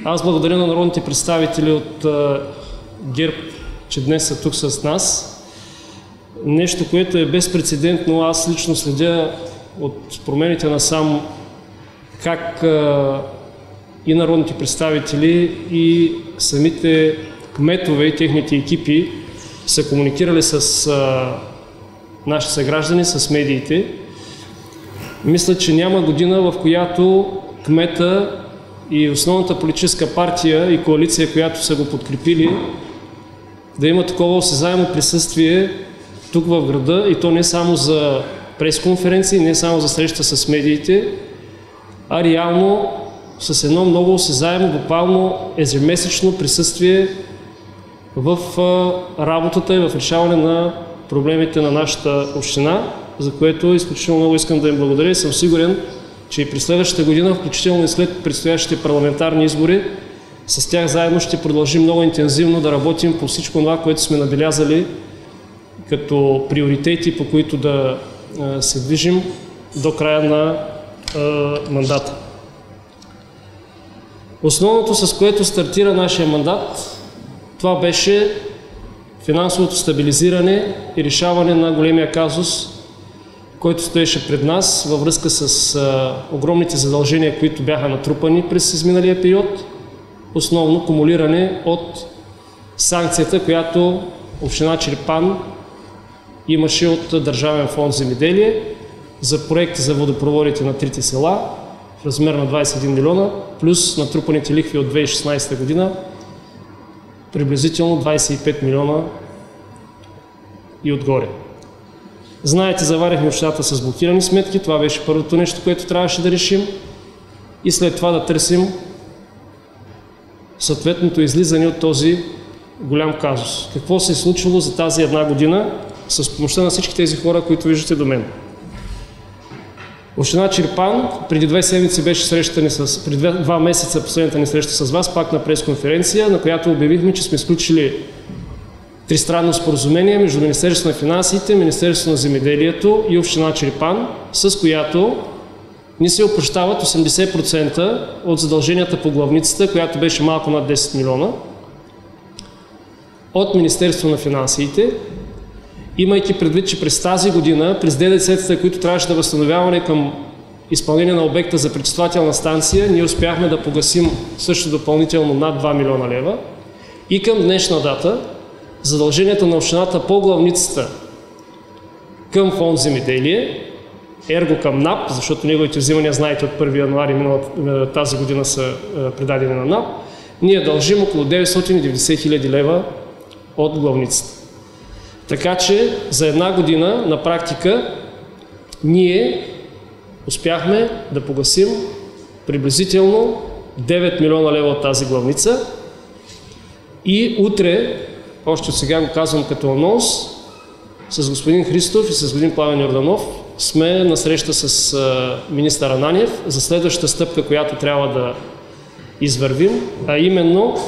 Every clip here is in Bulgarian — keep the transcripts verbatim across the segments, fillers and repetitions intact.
Аз благодаря на народните представители от а, ГЕРБ, че днес са тук с нас. Нещо, което е безпрецедентно, аз лично следя от промените насам как а, и народните представители, и самите кметове и техните екипи са комуникирали с а, наши съграждани, с медиите. Мисля, че няма година, в която кмета и основната политическа партия и коалиция, която са го подкрепили, да има такова осезаемо присъствие тук в града, и то не само за пресконференции, не само за среща с медиите, а реално с едно много осезаемо, буквално ежемесечно присъствие в работата и в решаване на проблемите на нашата община, за което изключително много искам да им благодаря и съм сигурен, че и през следващата година, включително и след предстоящите парламентарни избори, с тях заедно ще продължим много интензивно да работим по всичко това, което сме набелязали като приоритети, по които да се движим до края на мандата. Основното, с което стартира нашия мандат, това беше финансовото стабилизиране и решаване на големия казус, който стоеше пред нас във връзка с а, огромните задължения, които бяха натрупани през изминалия период, основно кумулиране от санкцията, която община Чирпан имаше от Държавен фонд земеделие за проект за водопроводите на трите села в размер на двадесет и един милиона, плюс натрупаните лихви от две хиляди и шестнадесета година, приблизително двадесет и пет милиона и отгоре. Знаете, заварихме общината с блокирани сметки, това беше първото нещо, което трябваше да решим, и след това да търсим съответното излизане от този голям казус. Какво се е случило за тази една година с помощта на всички тези хора, които виждате до мен? Община Чирпан преди две седмици беше срещани с, преди два, два месеца последната ни среща с вас, пак на пресконференция, на която обявихме, че сме сключили тристранно споразумение между Министерството на финансите, Министерството на земеделието и община Чирпан, с която ни се опрощават осемдесет процента от задълженията по главницата, която беше малко над десет милиона, от Министерството на финансите, имайки предвид, че през тази година, през ДДС-тата, които трябваше да възстановяваме към изпълнение на обекта за пречиствателна станция, ние успяхме да погасим също допълнително над два милиона лева, и към днешна дата задълженията на общината по главницата към фонд земеделие, ерго към НАП, защото неговите взимания, знаете, от първи януари миналата тази година са предадени на НАП, ние дължим около деветстотин и деветдесет хиляди лева от главницата. Така че за една година на практика ние успяхме да погасим приблизително девет милиона лева от тази главница, и утре, още сега го казвам като анонс, с господин Христов и с господин Пламен Йорданов сме на среща с а, министър Ананиев за следващата стъпка, която трябва да извървим, а именно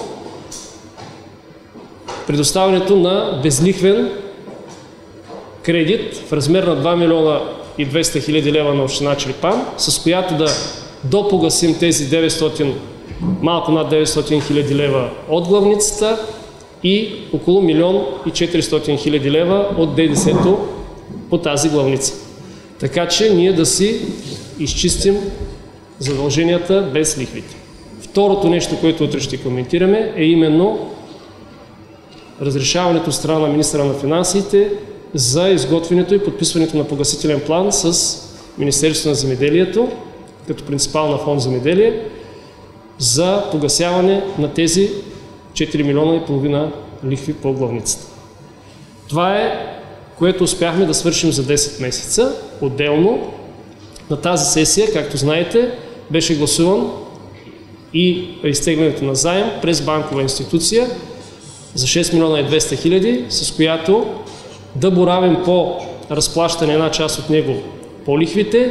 предоставянето на безлихвен кредит в размер на два милиона и двеста хиляди лева на община Чирпан, с която да допогасим тези деветстотин, малко над деветстотин хиляди лева от главницата и около милион и четиристотин хиляди лева от ДДС-то по тази главница. Така че ние да си изчистим задълженията без лихвите. Второто нещо, което утре ще коментираме, е именно разрешаването от страна на министъра на финансите за изготвянето и подписването на погасителен план с Министерството на земеделието като принципал на фонд земеделие за погасяване на тези четири милиона и половина лихви по главницата. Това е, което успяхме да свършим за десет месеца. Отделно на тази сесия, както знаете, беше гласуван и изтеглянето на заем през банкова институция за шест милиона и двеста хиляди, с която да боравим по разплащане една част от него по лихвите.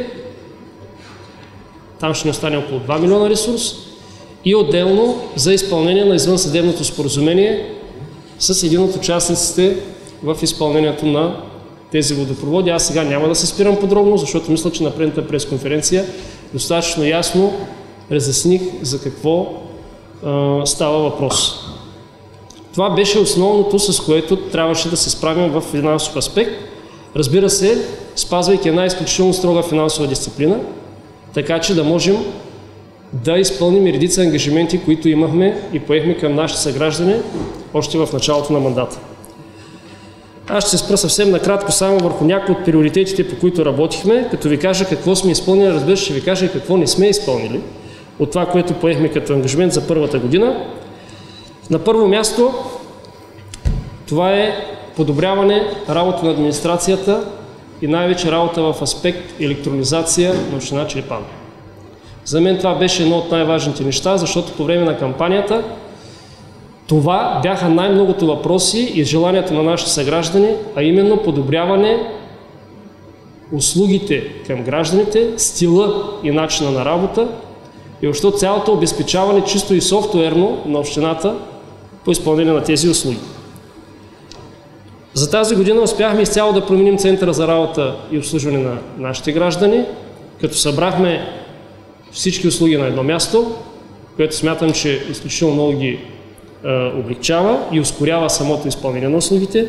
Там ще ни остане около два милиона ресурс, и отделно за изпълнение на извънсъдебното споразумение с един от участниците в изпълнението на тези водопроводи. Аз сега няма да се спирам подробно, защото мисля, че на предната пресконференция достатъчно ясно разясних за какво а, става въпрос. Това беше основното, с което трябваше да се справим в финансов аспект. Разбира се, спазвайки една изключително строга финансова дисциплина, така че да можем да изпълним и редица ангажименти, които имахме и поехме към нашите съграждани още в началото на мандата. Аз ще се спра съвсем накратко само върху някои от приоритетите, по които работихме, като ви кажа какво сме изпълнили, разбира се, ще ви кажа и какво не сме изпълнили от това, което поехме като ангажимент за първата година. На първо място, това е подобряване работа на администрацията и най-вече работа в аспект електронизация на община Чирпан. За мен това беше едно от най-важните неща, защото по време на кампанията това бяха най-многото въпроси и желанията на нашите съграждани, а именно подобряване услугите към гражданите, стила и начина на работа и въобще цялото обезпечаване чисто и софтуерно на общината по изпълнение на тези услуги. За тази година успяхме изцяло да променим центъра за работа и обслужване на нашите граждани, като събрахме всички услуги на едно място, което смятам, че изключително много ги е, облегчава и ускорява самото изпълнение на услугите.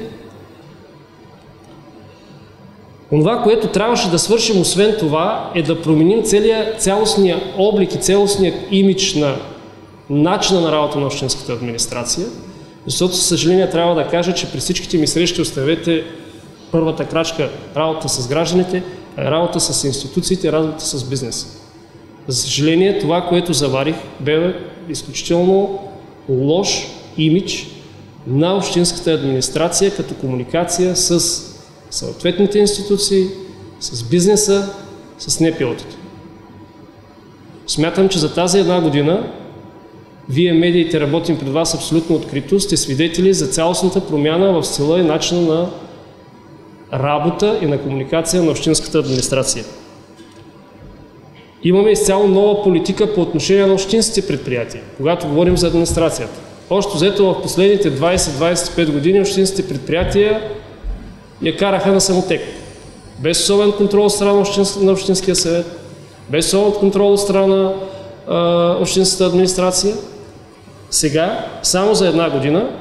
Онова, което трябваше да свършим освен това, е да променим целия цялостния облик и цялостният имидж на начина на работа на общинската администрация, защото, със съжаление, трябва да кажа, че при всичките ми срещи, оставете първата крачка работа с гражданите, работа с институциите, работа с бизнеса. За съжаление, това, което заварих, бе изключително лош имидж на общинската администрация като комуникация с съответните институции, с бизнеса, с НПО-тата. Смятам, че за тази една година вие, медиите, работим пред вас абсолютно открито, сте свидетели за цялостната промяна в стила и начина на работа и на комуникация на общинската администрация. Имаме изцяло нова политика по отношение на общинските предприятия, когато говорим за администрацията. Общо взето в последните двайсет до двайсет и пет години общинските предприятия я караха на самотек. Без особен контрол от страна на Общинския съвет, без особен контрол от страна на а, общинската администрация. Сега, само за една година,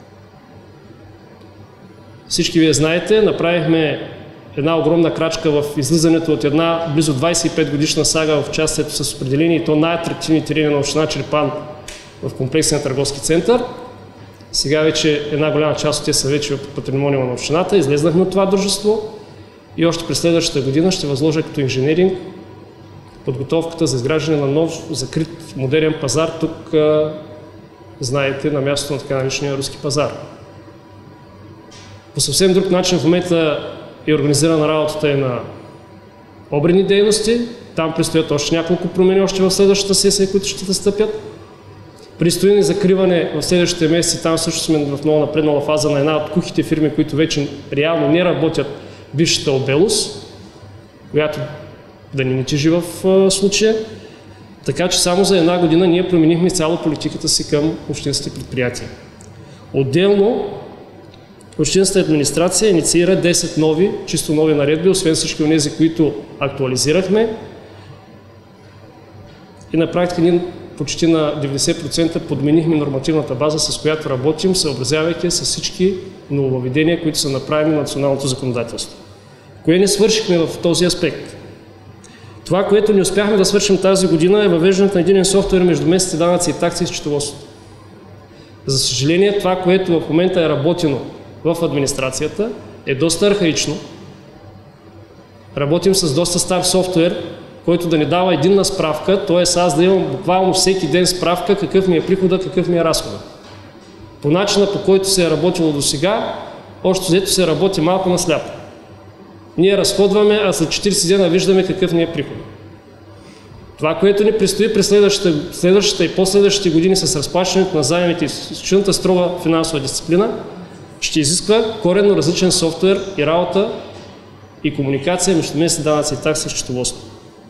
всички вие знаете, направихме една огромна крачка в излизането от една близо двайсет и пет годишна сага в участието с определени и то най-атрактивни терени на община Чирпан в комплексния търговски център. Сега вече една голяма част от те са вече в патримониума на общината. Излезнахме от това дружество и още през следващата година ще възложа като инженеринг подготовката за изграждане на нов закрит модерен пазар тук, знаете, на мястото на така наречения руски пазар. По съвсем друг начин в момента е организирана работата и на обредни дейности. Там предстоят още няколко промени още в следващата сесия, които ще настъпят. Предстои ни закриване в следващите месеци. Там също сме в много напреднала фаза на една от кухите фирми, които вече реално не работят, бившата Обелус, която да ни не тежи в случая. Така че само за една година ние променихме цяло политиката си към общинските предприятия. Отделно общинската администрация инициира десет нови, чисто нови наредби, освен всички от тези, които актуализирахме. И на практика ние почти на деветдесет процента подменихме нормативната база, с която работим, съобразявайки с всички нововъведения, които са направени на националното законодателство. Кое не свършихме в този аспект? Това, което не успяхме да свършим тази година, е въвеждането на единен софтуер между местните данъци и такси и счетоводството. За съжаление, това, което в момента е работено в администрацията, е доста архаично. Работим с доста стар софтуер, който да ни дава единна справка, т.е. аз да имам буквално всеки ден справка какъв ми е прихода, какъв ми е разхода. По начина, по който се е работило до сега, общо взето се работи малко на сляпо. Ние разходваме, а след четирийсет дена виждаме какъв ни е приход. Това, което ни предстои през следващата, следващата и последващите години с разплащането на заемите и изключителната строга финансова дисциплина, ще изисква коренно различен софтуер и работа и комуникация между местни данъци и такси и счетоводство.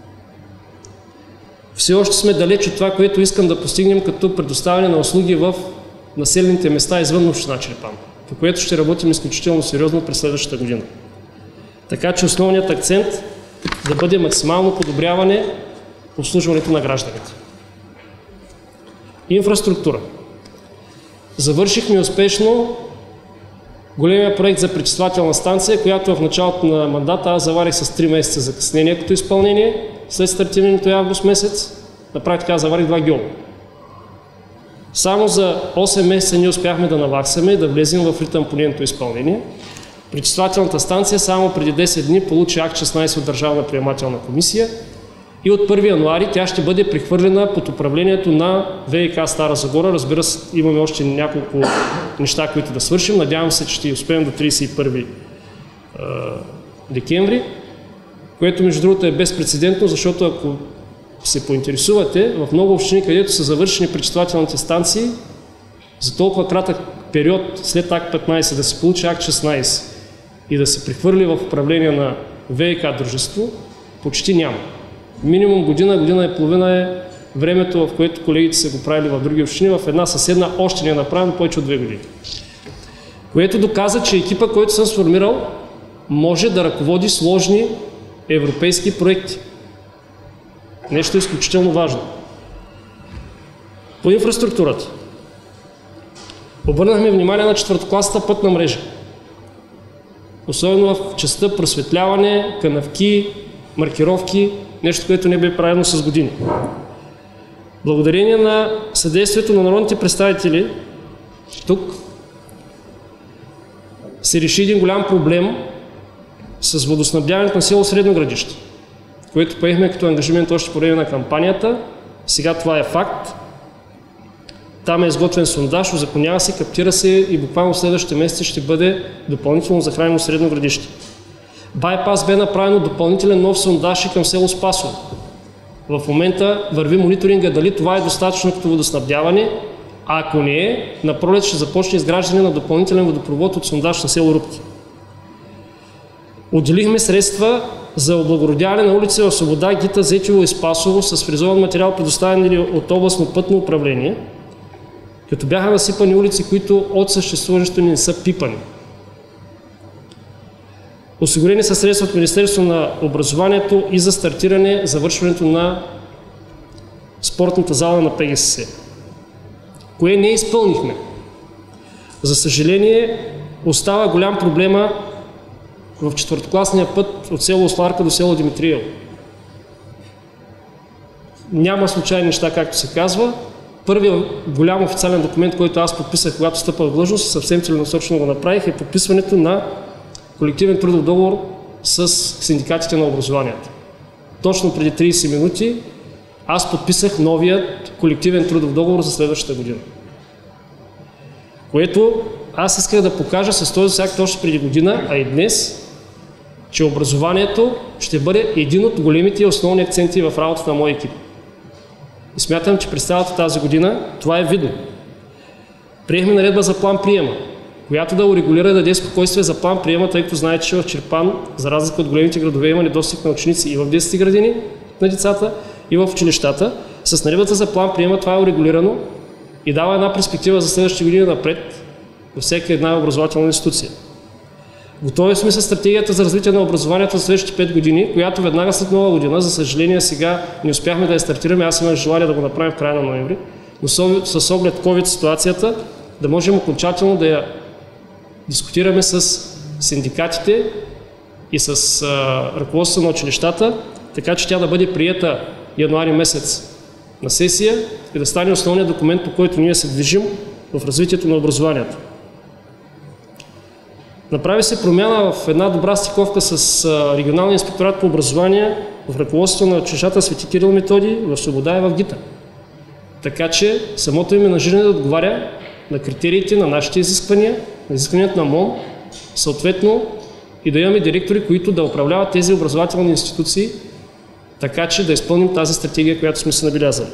Все още сме далеч от това, което искам да постигнем като предоставяне на услуги в населените места извън община Чирпан, по което ще работим изключително сериозно през следващата година. Така че основният акцент да бъде максимално подобряване обслужването на гражданите. Инфраструктура. Завършихме успешно големия проект за пречиствателна станция, която в началото на мандата аз заварих с три месеца закъснение като изпълнение. След стартирането август месец, на практика заварих два геола. Само за осем месеца ние успяхме да наваксаме и да влезем в ритъм по нейното изпълнение. Пречиствателната станция само преди десет дни получи акт шестнайсет от Държавна приемателна комисия и от първи януари тя ще бъде прехвърлена под управлението на ВиК Стара Загора. Разбира се, имаме още няколко неща, които да свършим. Надявам се, че ще успеем до трийсет и първи декември, което между другото е безпрецедентно, защото ако се поинтересувате, в много общини, където са завършени пречиствателните станции, за толкова кратък период след акт петнайсет да се получи акт шестнайсет и да се прехвърли в управление на ВиК дружество, почти няма. Минимум година, година и половина е времето, в което колегите са го правили в други общини, в една съседна още не е направено повече от две години. Което доказа, че екипа, който съм сформирал, може да ръководи сложни европейски проекти. Нещо изключително важно. По инфраструктурата. Обърнахме внимание на четвъртокласната пътна мрежа. Особено в частта просветляване, канавки, маркировки, нещо, което не бе правено с години. Благодарение на съдействието на народните представители, тук се реши един голям проблем с водоснабдяването на село Средно Градище, което поехме като ангажимент още по време на кампанията. Сега това е факт. Там е изготвен сондаж, узаконява се, каптира се и буквално в следващите месеци ще бъде допълнително захранено Средно Градище. Байпас бе направено допълнителен нов сондаж и към село Спасово. В момента върви мониторинга дали това е достатъчно като водоснабдяване, а ако не е, на пролет ще започне изграждане на допълнителен водопровод от сондаж на село Рупки. Отделихме средства за облагородяване на улици в Свобода, Гита, Зетево и Спасово с фрезован материал, предоставен от областно пътно управление, като бяха насипани улици, които от съществуващото не са пипани. Осигурени са средства от Министерството на образованието и за стартиране завършването на спортната зала на ПГСС. Кое не изпълнихме? За съжаление, остава голям проблема в четвъртокласния път от село Осларка до село Димитриево. Няма случайни неща, както се казва. Първият голям официален документ, който аз подписах, когато стъпах в длъжност, съвсем целенасочено го направих, е подписването на колективен трудов договор с синдикатите на образованието. Точно преди трийсет минути аз подписах новият колективен трудов договор за следващата година. Което аз исках да покажа с този акт още преди година, а и днес, че образованието ще бъде един от големите и основни акценти в работата на моя екип. И смятам, че през цялата тази година това е видно. Приехме наредба за план приема, която да урегулира и да даде спокойствие за план приема, тъй като знаете, че в Чирпан, за разлика от големите градове, има недостиг на ученици и в детските градини на децата, и в училищата. С наредбата за план приема това е урегулирано и дава една перспектива за следващите години напред във всяка една образователна институция. Готови сме с стратегията за развитие на образованието за следващите пет години, която веднага след нова година, за съжаление сега не успяхме да я стартираме, аз имах желание да го направим в края на ноември, но с оглед ковид ситуацията да можем окончателно да я дискутираме с синдикатите и с а, ръководството на училищата, така че тя да бъде приета януари месец на сесия и да стане основният документ, по който ние се движим в развитието на образованието. Направи се промяна в една добра стиковка с а, регионалния инспекторат по образование в ръководството на училищата Свети Кирил Методий в Свобода и в Гита. Така че самото им менажиране да отговаря на критериите на нашите изисквания, на изискванията на МОН, съответно и да имаме директори, които да управляват тези образователни институции, така че да изпълним тази стратегия, която сме се набелязали.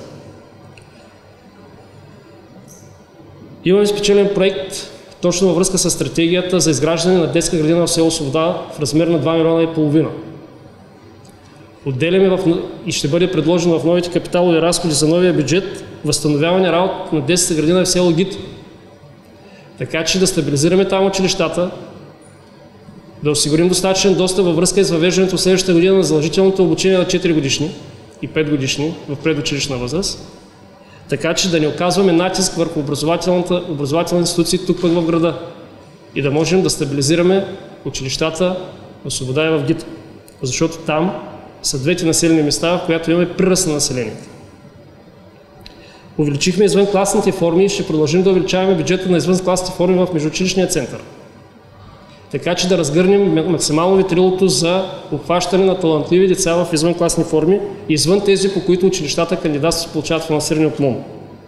Имаме спечелен проект точно във връзка с стратегията за изграждане на детска градина в село Свобода в размер на два милиона и половина. Отделяме в, и ще бъде предложено в новите капиталови разходи за новия бюджет възстановяване работа на детската градина в село Гит. Така че да стабилизираме там училищата, да осигурим достатъчен достъп във връзка с въвеждането в следващата година на задължителното обучение на четири годишни и пет годишни в предучилищна възраст, така че да не оказваме натиск върху образователни институции тук пък в града и да можем да стабилизираме училищата в Свобода и в ГИТ, защото там са двете населени места, в която имаме приръст на населението. Увеличихме извънкласните форми и ще продължим да увеличаваме бюджета на извънкласните форми в междуучилищния център, така че да разгърнем максимално витрилото за обхващане на талантливи деца в извънкласни форми, извън тези, по които училищата кандидатстват получават финансиране от МОН.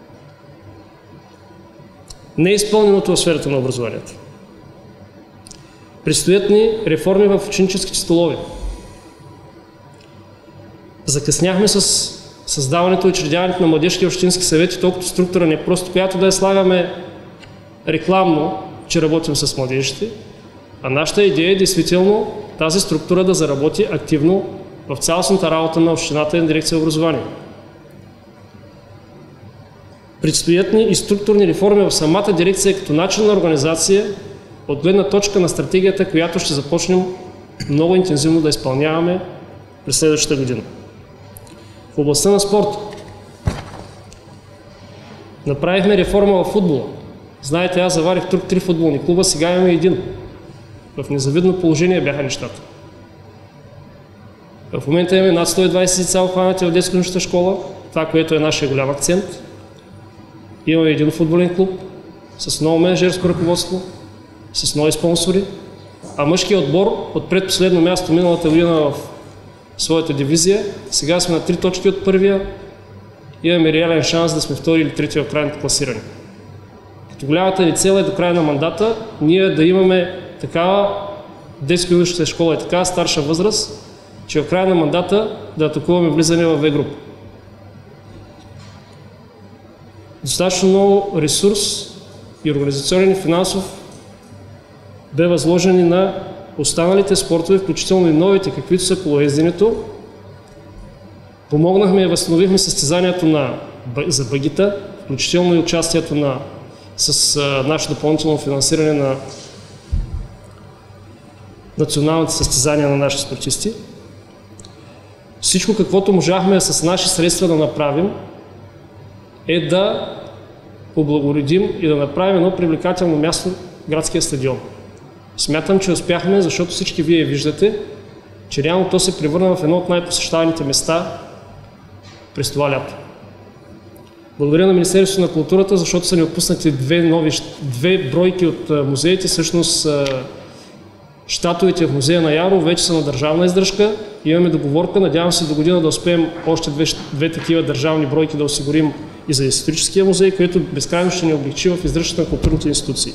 Неизпълненото в сферата на образованието. Предстоят ни реформи в ученическите столове. Закъсняхме с създаването и учредяването на младежки общински съвети, толкова структура не просто, която да я слагаме рекламно, че работим с младежите, а нашата идея е действително тази структура да заработи активно в цялостната работа на общината и на дирекция образование. Предстоят ни и структурни реформи в самата дирекция като начин на организация от гледна точка на стратегията, която ще започнем много интензивно да изпълняваме през следващата година. В областта на спорта направихме реформа в футбола. Знаете, аз заварих тук три футболни клуба, сега имаме един. В незавидно положение бяха нещата. В момента имаме над сто и двайсет деца обхванати в детско-юношеската школа, това, което е нашия голям акцент. Имаме един футболен клуб с ново менеджерско ръководство, с нови спонсори, а мъжкият отбор от предпоследно място миналата година в своята дивизия, сега сме на три точки от първия, имаме реален шанс да сме втори или трети в крайното класиране. Като голямата ни цел е до края на мандата ние да имаме такава детско-юношеска школа и такава старша възраст, че в края на мандата да атакуваме влизане в В група. Достатъчно много ресурс и организационен и финансов бе възложени на останалите спортове, включително и новите, каквито са колоезденето. Помогнахме и възстановихме състезанието на, за бъгита, включително и участието на, с а, наше допълнително финансиране на националните състезания на нашите спортисти. Всичко, каквото можахме с наши средства да направим, е да облагородим и да направим едно привлекателно място градския стадион. Смятам, че успяхме, защото всички вие виждате, че реално то се превърна в едно от най-посещаваните места през това лято. Благодаря на Министерството на културата, защото са ни отпуснати две, нови, две бройки от музеите. Всъщност щатовете в музея на Яро вече са на държавна издръжка. Имаме договорка, надявам се до година да успеем още две, две такива държавни бройки да осигурим и за историческия музей, което безкрайно ще ни облегчи в издръжката на културните институции.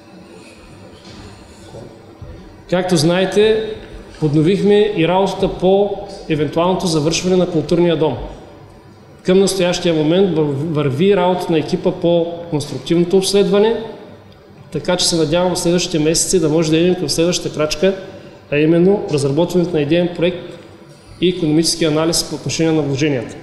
Както знаете, подновихме и работата по евентуалното завършване на културния дом. Към настоящия момент върви работа на екипа по конструктивното обследване, така че се надявам в следващите месеци да може да идем към следващата крачка, а именно разработването на идеен проект и икономически анализ по отношение на вложенията.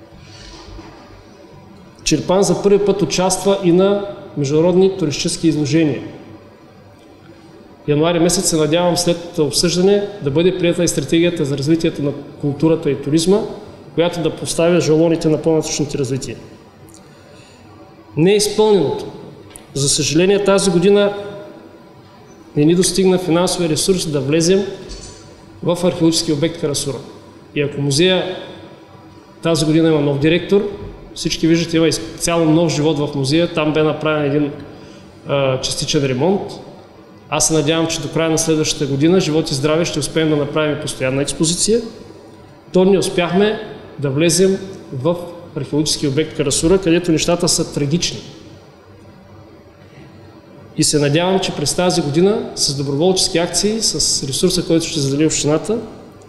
Чирпан за първи път участва и на международни туристически изложения. Януари месец се надявам след обсъждане да бъде приета и стратегията за развитието на културата и туризма, която да поставя жалоните на по-нататъшното развитие. Неизпълненото. За съжаление, тази година не ни достигна финансовия ресурс да влезем в археологически обект Кара-Сура. И ако музея тази година има нов директор, всички виждате, има цяло нов живот в музея, там бе направен един а, частичен ремонт. Аз се надявам, че до края на следващата година, живот и здраве, ще успеем да направим постоянна експозиция. То не успяхме да влезем в археологически обект Кара-Сура, където нещата са трагични. И се надявам, че през тази година с доброволчески акции, с ресурса, който ще задели общината,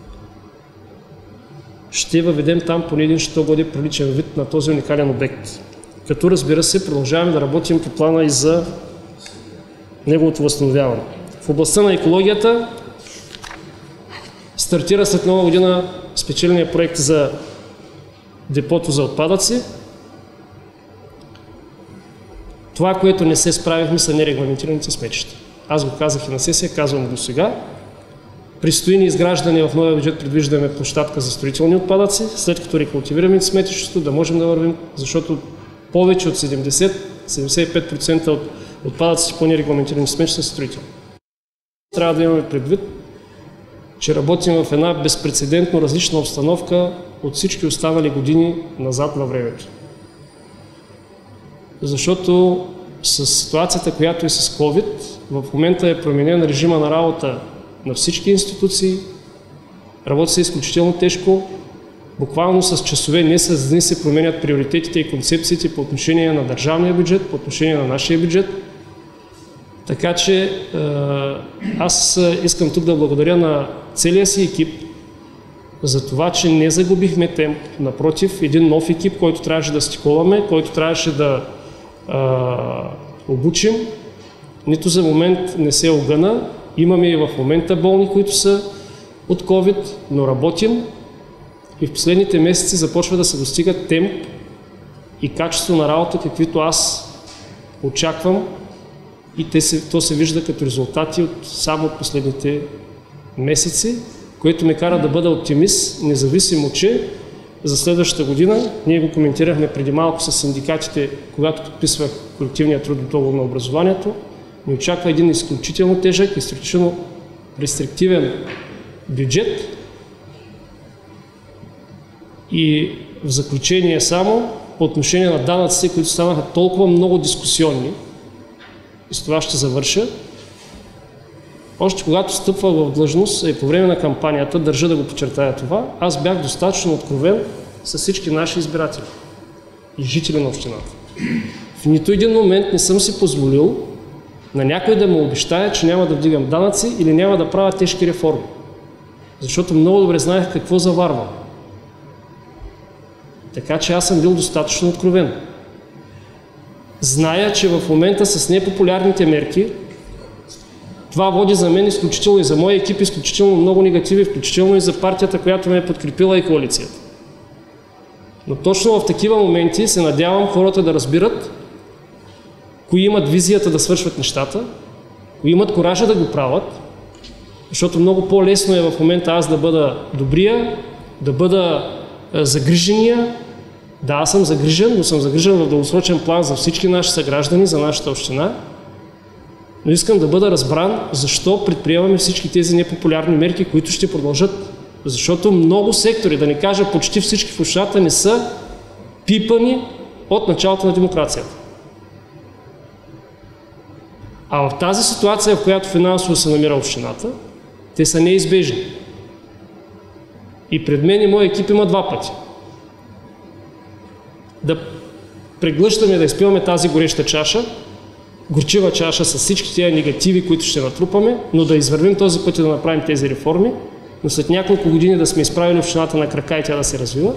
ще въведем там поне един, ще бъде приличен вид на този уникален обект. Като, разбира се, продължаваме да работим по плана и за неговото възстановяване. В областта на екологията стартира след нова година спечеления проект за депото за отпадъци. Това, което не се справихме, са нерегламентираните сметища. Аз го казах и на сесия, казвам го сега. Предстои ни изграждане, в новия бюджет предвиждаме площадка за строителни отпадъци, след като рекултивираме сметището, да можем да вървим, защото повече от седемдесет до седемдесет и пет процента от отпадъците по нерегламентирани смеси са строителни. Трябва да имаме предвид, че работим в една безпрецедентно различна обстановка от всички останали години назад във времето. Защото с ситуацията, която е с COVID, в момента е променен режима на работа на всички институции, работи се изключително тежко, буквално с часове, не с дни се променят приоритетите и концепциите по отношение на държавния бюджет, по отношение на нашия бюджет. Така че аз искам тук да благодаря на целия си екип за това, че не загубихме темп. Напротив, един нов екип, който трябваше да стиковаме, който трябваше да а, обучим, нито за момент не се огъна. Имаме и в момента болни, които са от COVID, но работим и в последните месеци започва да се достига темп и качество на работа, каквито аз очаквам, и те се, то се вижда като резултати от, само от последните месеци, което ме кара да бъда оптимист, независимо, че за следващата година, ние го коментирахме преди малко с синдикатите, когато подписвах колективния трудов договор на образованието, ни очаква един изключително тежък, изключително рестриктивен бюджет. И в заключение само, по отношение на данъците, които станаха толкова много дискусионни, и с това ще завърша, още когато стъпвах в длъжност и по време на кампанията, държа да го подчертая това, аз бях достатъчно откровен с всички наши избиратели и жители на общината. В нито един момент не съм си позволил на някой да му обещая, че няма да вдигам данъци или няма да правя тежки реформи. Защото много добре знаех какво заварвам. Така че аз съм бил достатъчно откровен. Зная, че в момента с непопулярните мерки това води за мен изключително и за моя екип изключително много негативи, включително и за партията, която ме е подкрепила, и коалицията. Но точно в такива моменти се надявам хората да разбират кои имат визията да свършват нещата, кои имат коража да го правят, защото много по-лесно е в момента аз да бъда добрия, да бъда загрижения. Да, аз съм загрижен, но съм загрижен в дългосрочен план за всички наши съграждани, за нашата община. Но искам да бъда разбран защо предприемаме всички тези непопулярни мерки, които ще продължат. Защото много сектори, да не кажа почти всички в общината, не са пипани от началото на демокрацията. А в тази ситуация, в която финансово се намира общината, те са неизбежни. И пред мен и мой екип има два пъти. Да преглъщаме, да изпиваме тази гореща чаша, горчива чаша с всички тези негативи, които ще натрупаме, но да извървим този път и да направим тези реформи, но след няколко години да сме изправили общината на крака и тя да се развива.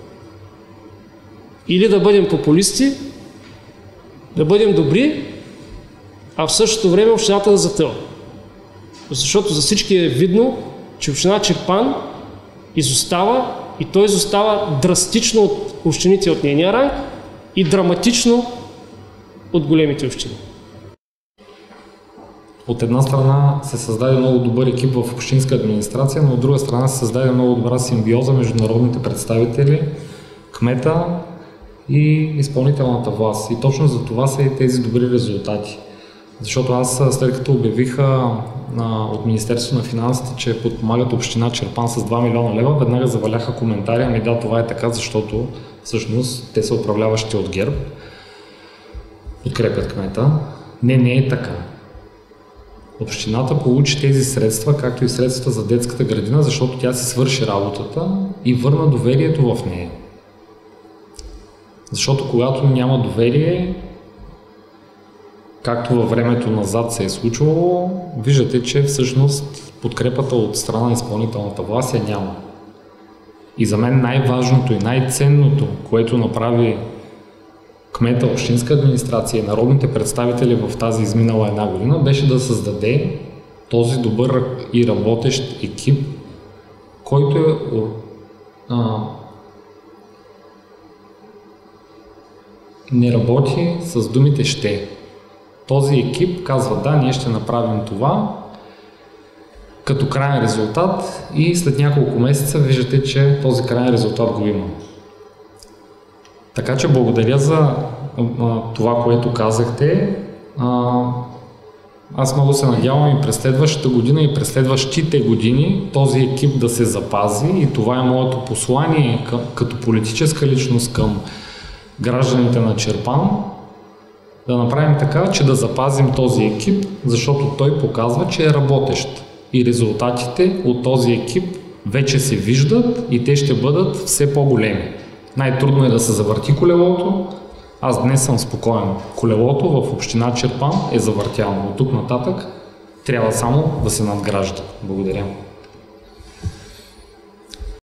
Или да бъдем популисти, да бъдем добри, а в същото време общината да затъва. Защото за всички е видно, че община Чирпан изостава, и той изостава драстично от общините от нейния ранг и драматично от големите общини. От една страна се създаде много добър екип в общинска администрация, но от друга страна се създаде много добра симбиоза между народните представители, кмета и изпълнителната власт. И точно за това са и тези добри резултати. Защото аз, след като обявиха а, от Министерството на финансите, че подпомагат община Чирпан с два милиона лева, веднага заваляха коментари: ами да, това е така, защото всъщност те са управляващи от ГЕРБ, подкрепят кмета. Не, не е така. Общината получи тези средства, както и средства за детската градина, защото тя си свърши работата и върна доверието в нея. Защото когато няма доверие, както във времето назад се е случвало, виждате, че всъщност подкрепата от страна на изпълнителната власт я няма. И за мен най-важното и най-ценното, което направи кмета, общинска администрация и народните представители в тази изминала една година, беше да създаде този добър и работещ екип, който е а, не работи с думите «ще». Този екип казва: да, ние ще направим това като крайен резултат, и след няколко месеца виждате, че този крайен резултат го има. Така че благодаря за това, което казахте. А, аз много се надявам и през следващата година и през следващите години този екип да се запази и това е моето послание към, като политическа личност към гражданите на Чирпан, да направим така, че да запазим този екип, защото той показва, че е работещ и резултатите от този екип вече се виждат и те ще бъдат все по-големи. Най-трудно е да се завърти колелото. Аз днес съм спокоен. Колелото в община Чирпан е завъртяно. От тук нататък трябва само да се надгражда. Благодаря.